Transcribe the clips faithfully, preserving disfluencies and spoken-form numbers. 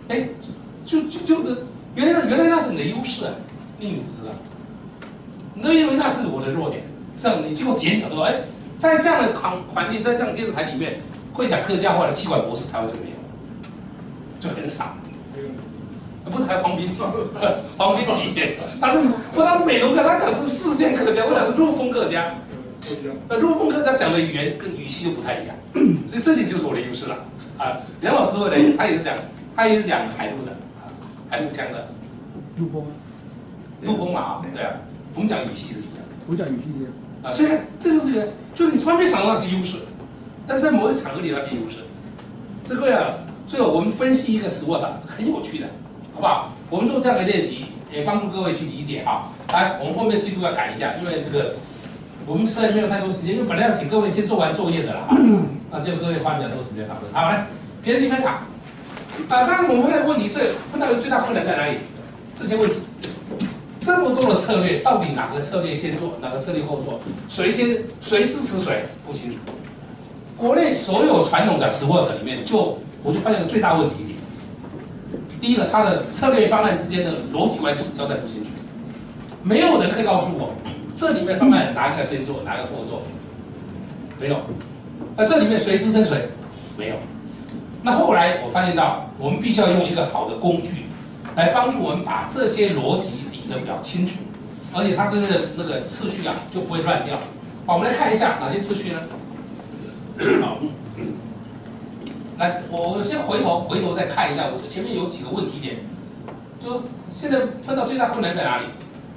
哎，就就就是原来原来那是你的优势啊，你不知道，你都以为那是我的弱点，这样你经过检讨之后，哎，在这样的环环境，在这样的电视台里面，会讲客家话的气管博士，台湾就没有，就很少。不是还黄宾喜，黄宾喜，他是不但美容课，他讲是四线客家，我讲是陆丰客家。那陆丰客家讲的语言跟语气就不太一样，所以这里就是我的优势了啊。梁老师会呢，他也是讲，他也是讲海陆的，海陆腔的。 陆丰， 陆丰嘛啊，对啊，我们讲语系是一样。 我讲语系一样。 啊，所以这就是一个，就是你突然没想到那是优势，但在某一场合里它变优势。这个呀，所以我们分析一个实沃档是很有趣的。好不好？我们做这样的练习，也帮助各位去理解哈。来，我们后面进度要赶一下，因为这个我们实在没有太多时间，因为本来要请各位先做完作业的了哈。那结果各位花比较多时间讨论。好，来，偏积分法。啊，当然我们碰到问题，对，碰到的最大困难在哪里？这些问题，这么多的策略，到底哪个策略先做，哪个策略后做？谁先谁支持谁？不清楚。国内所有传统的 SWOT 里面，就我就发现个最大问题点。第一个，它的策略方案之间的逻辑关系交代不清楚，没有人可以告诉我这里面方案哪个先做，哪个后做，没有。那这里面谁支撑谁，没有。那后来我发现到，我们必须要用一个好的工具，来帮助我们把这些逻辑理得比较清楚，而且它真正的那个次序啊就不会乱掉。好，我们来看一下哪些次序呢？好。来，我先回头回头再看一下，我前面有几个问题点，就现在碰到最大困难在哪里？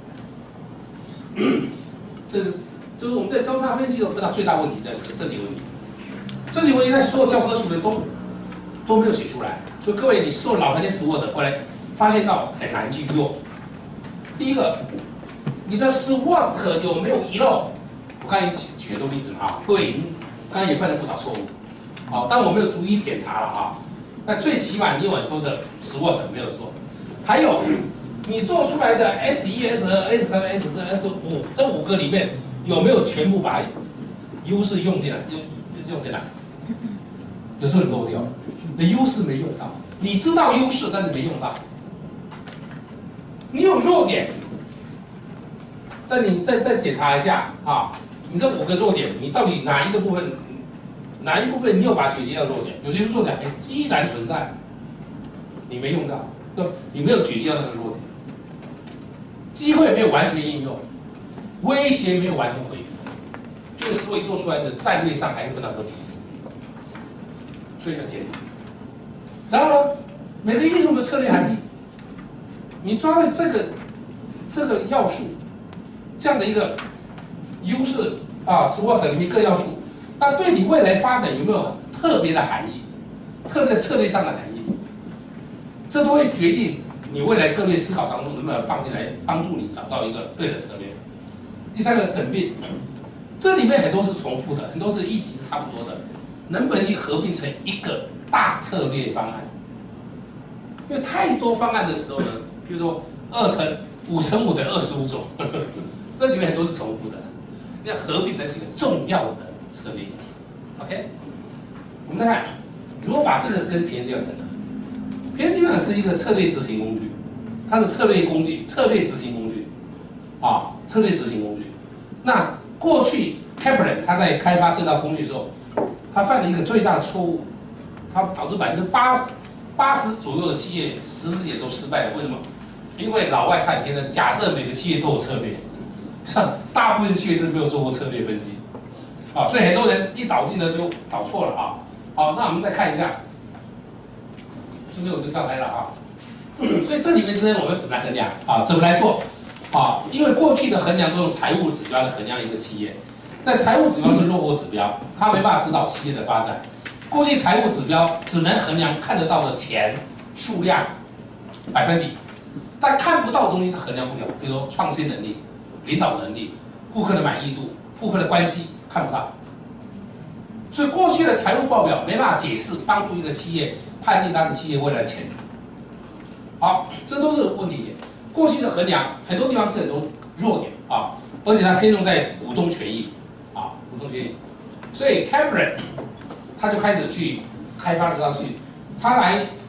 这是就是我们在交叉分析的时候碰到最大问题在这几个问题，这几个问题在所有教科书里都都没有写出来，所以各位你做老半天实沃的，后来发现到很难去用。第一个，你的 SWOT 有没有遗漏？我刚才举举很多例子嘛，啊，各位已经刚才也犯了不少错误。好，但我没有逐一检查了啊。那最起码你有很多的 SWOT 没有做，还有你做出来的 S 一、S 二、S 三、S 四、S 五这五个里面有没有全部把优势用进来？用用进来？有时候你漏掉了，你的优势没用到，你知道优势，但是没用到。你有弱点，但你再再检查一下啊，你这五个弱点，你到底哪一个部分？哪一部分你有把它解决掉弱点？有些弱点哎依然存在，你没用到，对，你没有解决掉那个弱点，机会没有完全应用，威胁没有完全回避，这个思维做出来的战略上还会碰到很多阻力，所以要检讨。然后呢，每个英雄的策略含义，你抓到这个这个要素，这样的一个优势啊 ，SWOT 里面各要素。那对你未来发展有没有特别的含义？特别的策略上的含义，这都会决定你未来策略思考当中能不能放进来，帮助你找到一个对的策略。第三个整并，这里面很多是重复的，很多是议题是差不多的，能不能去合并成一个大策略方案？因为太多方案的时候呢，比如说二乘五乘五等于二十五种，呵呵这里面很多是重复的，你要合并成几个重要的策略 ，OK？ 我们再看，如果把这个跟偏见整合，偏见呢是一个策略执行工具，它是策略工具、策略执行工具，啊，策略执行工具。那过去 Kaplan 他在开发这套工具的时候，他犯了一个最大的错误，他导致百分之八八十左右的企业实施也都失败了。为什么？因为老外看天的，假设每个企业都有策略，像大部分企业是没有做过策略分析。啊，所以很多人一导进呢就导错了啊。好，那我们再看一下，这边我就跳开了啊。所以这里面之间我们怎么来衡量啊？怎么来做啊？因为过去的衡量都用财务指标来衡量一个企业，但财务指标是落后指标，它没办法指导企业的发展。过去财务指标只能衡量看得到的钱、数量、百分比，但看不到的东西它衡量不了，比如说创新能力、领导能力、顾客的满意度、顾客的关系。看不到，所以过去的财务报表没办法解释，帮助一个企业判定它是企业未来的潜力。好，这都是问题点。过去的衡量很多地方是很多弱点啊，而且它偏重在股东权益啊，股东权益。所以 Kaplan 他就开始去开发这套系，他来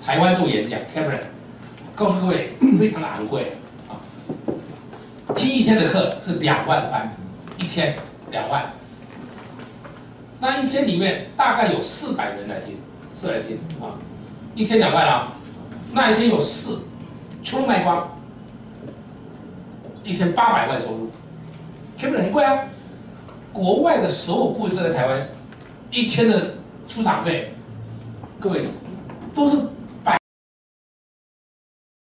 台湾做演讲 ，Kevin 告诉各位非常的昂贵啊，听一天的课是两万块，一天两万。那一天里面大概有四百人来听，四百人听啊，一天两万啊，那一天有四，全部卖光，一天八百万收入，全部很贵啊。国外的所有顾问社在台湾，一天的出场费，各位都是